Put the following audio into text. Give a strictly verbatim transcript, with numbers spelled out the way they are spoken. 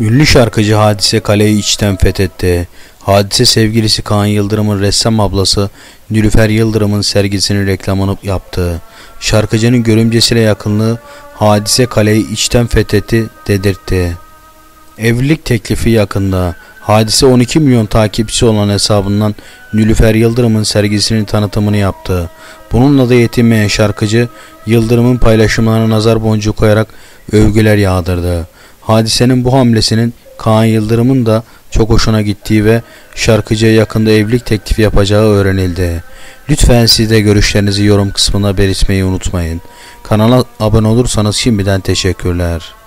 Ünlü şarkıcı Hadise kaleyi içten fethetti. Hadise sevgilisi Kaan Yıldırım'ın ressam ablası Nilüfer Yıldırım'ın sergisinin reklamını yaptı. Şarkıcının görümcesiyle yakınlığı Hadise kaleyi içten fethetti dedirtti. Evlilik teklifi yakında. Hadise on iki milyon takipçisi olan hesabından Nilüfer Yıldırım'ın sergisinin tanıtımını yaptı. Bununla da yetinmeyen şarkıcı Yıldırım'ın paylaşımlarına nazar boncuğu koyarak övgüler yağdırdı. Hadise'nin bu hamlesinin Kaan Yıldırım'ın da çok hoşuna gittiği ve şarkıcıya yakında evlilik teklifi yapacağı öğrenildi. Lütfen siz de görüşlerinizi yorum kısmına belirtmeyi unutmayın. Kanala abone olursanız şimdiden teşekkürler.